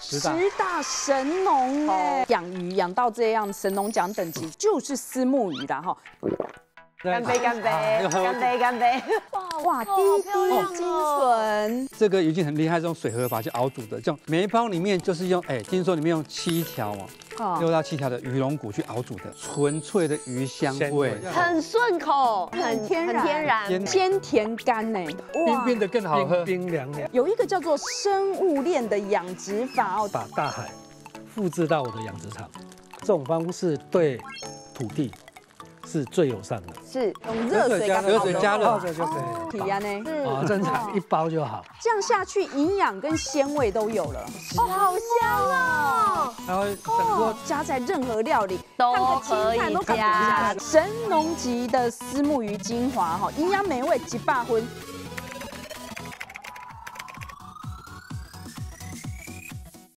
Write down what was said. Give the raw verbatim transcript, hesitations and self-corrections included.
十大神农哎，养鱼养到这样，神农奖等级就是虱目鱼啦哈。 干杯干杯干杯干杯！ 哇，滴滴精纯， 这个鱼精很厉害，是用水合法去熬煮的。这种每一包里面就是用，哎，听说里面用七条哦，六到七条的鱼龙骨去熬煮的，纯粹的鱼香味， 很顺口，很天然，天然， 鲜甜甘呢， 冰冰的更好喝， 冰冰凉凉。 有一个叫做生物链的养殖法哦， 把大海复制到我的养殖场，这种方式对土地是最友善的。 是用热水加热水加热泡着就可以。 体验呢？ 啊，正常一包就好。 这样下去，营养跟鲜味都有了。 哦，好香哦！ 然后整锅加在任何料理， 都看个青菜都可以加加。神农级的虱目鱼精华哈，营养美味几百分。